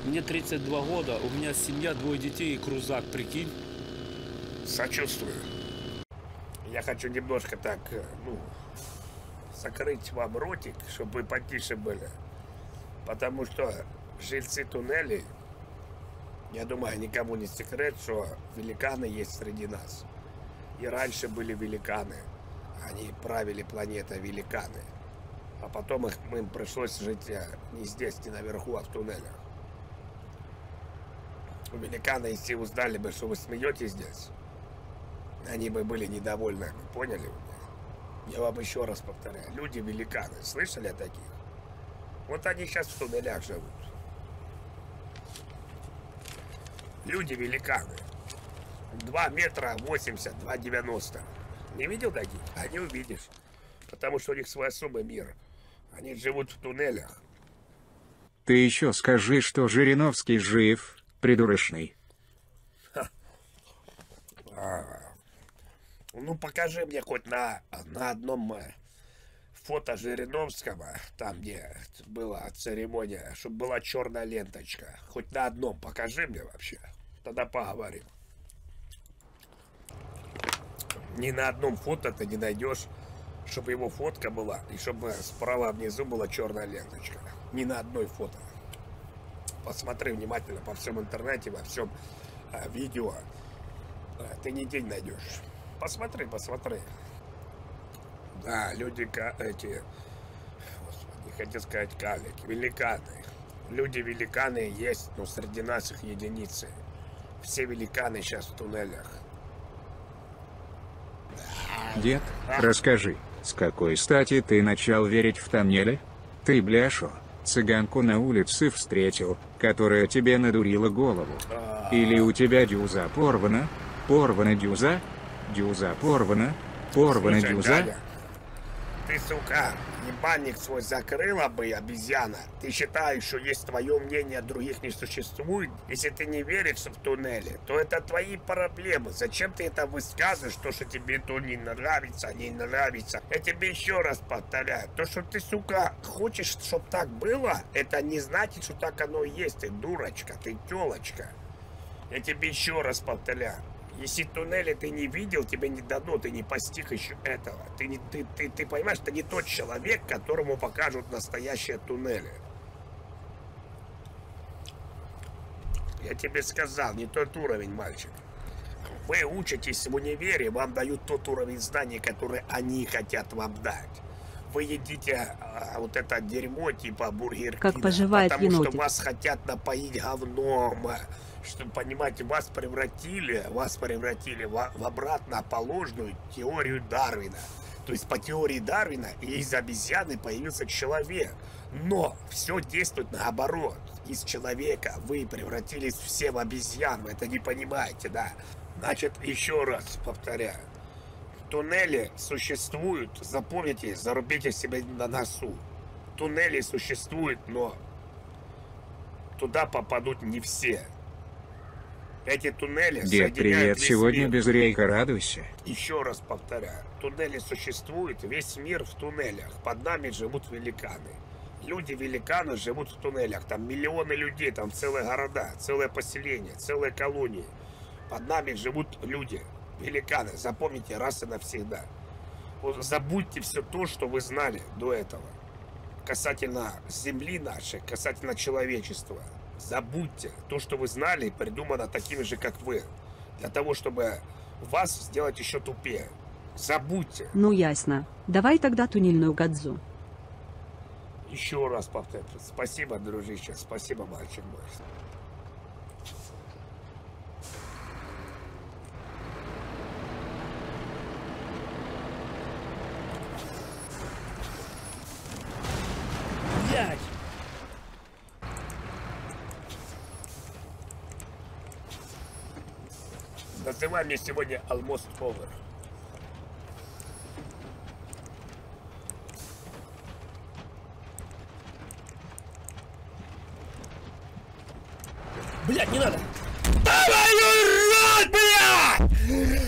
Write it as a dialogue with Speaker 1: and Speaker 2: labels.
Speaker 1: Мне 32 года, у меня семья, 2 детей и крузак, прикинь.
Speaker 2: Сочувствую. Я хочу немножко так, закрыть вам ротик, чтобы вы потише были. Потому что жильцы туннелей, я думаю, никому не секрет, что великаны есть среди нас. И раньше были великаны. Они правили планетой великаны. А потом им пришлось жить не здесь, не наверху, а в туннелях. Великаны, если узнали бы, что вы смеетесь здесь, они бы были недовольны. Поняли меня? Я вам еще раз повторяю. Люди-великаны. Слышали о таких? Вот они сейчас в туннелях живут. Люди-великаны. 2 метра 80, 2,90. Не видел таких? А не увидишь. Потому что у них свой особый мир. Они живут в туннелях.
Speaker 3: Ты еще скажи, что Жириновский жив, придурочный.
Speaker 2: Ну, покажи мне хоть на одном фото Жириновского, там, где была церемония, чтобы была черная ленточка. Хоть на одном покажи мне вообще. Тогда поговорим. Ни на одном фото ты не найдешь, чтобы его фотка была, и чтобы справа внизу была черная ленточка. Ни на одной фото. Посмотри внимательно по всем интернете, во всем видео. Ты нигде не найдешь. Посмотри, посмотри. Да, люди эти, господи, хотел сказать калики, великаны. Люди-великаны есть, но среди нас их единицы. Все великаны сейчас в туннелях.
Speaker 3: Дед, расскажи, с какой стати ты начал верить в тоннели? Ты, бляшо, цыганку на улице встретил, которая тебе надурила голову. Или у тебя дюза порвана? Порвана дюза? Дюза порвана? Порвана
Speaker 2: Слушай,
Speaker 3: дюза?
Speaker 2: дядя, ты, сука, ебальник свой закрыла бы, обезьяна. Ты считаешь, что есть твое мнение, других не существует? Если ты не веришь в туннели, то это твои проблемы. Зачем ты это высказываешь, то, что тебе то не нравится, не нравится? Я тебе еще раз повторяю. То, что ты, сука, хочешь, чтобы так было, это не значит, что так оно и есть. Ты дурочка, ты телочка. Я тебе еще раз повторяю. Если туннели ты не видел, тебе не дадут, ты не постиг еще этого. Ты понимаешь, ты не тот человек, которому покажут настоящие туннели. Я тебе сказал, не тот уровень, мальчик. Вы учитесь в универе, вам дают тот уровень знаний, который они хотят вам дать. Вы едите вот это дерьмо типа Бургер Кинга,
Speaker 4: как поживает
Speaker 2: потому
Speaker 4: енотик.
Speaker 2: что вас хотят напоить говном. Чтобы, понимаете, вас превратили в обратноположную теорию Дарвина. То есть по теории Дарвина из обезьяны появился человек. Но все действует наоборот. Из человека вы превратились все в обезьян. Вы это не понимаете, да? Значит, еще раз повторяю. Туннели существуют, запомните, зарубите себе на носу. Туннели существуют, но туда попадут не все. Эти туннели
Speaker 3: Дед,
Speaker 2: соединяют
Speaker 3: привет,
Speaker 2: весь
Speaker 3: сегодня
Speaker 2: мир.
Speaker 3: без рейка, радуйся.
Speaker 2: Еще раз повторяю, туннели существуют, весь мир в туннелях. Под нами живут великаны. Люди-великаны живут в туннелях. Там миллионы людей, там целые города, целое поселение, целые колонии. Под нами живут люди, великаны. Запомните раз и навсегда. Вот забудьте все то, что вы знали до этого. Касательно земли нашей, касательно человечества. Забудьте. То, что вы знали, придумано такими же, как вы. Для того, чтобы вас сделать еще тупее. Забудьте.
Speaker 4: Ну ясно. Давай тогда туннельную гадзу.
Speaker 2: Еще раз повторяю. Спасибо, дружище. Спасибо, мальчик мой.
Speaker 1: Блядь!
Speaker 2: Называй мне сегодня Almost Over.
Speaker 1: Блядь, не надо!
Speaker 2: Твою рот, блядь!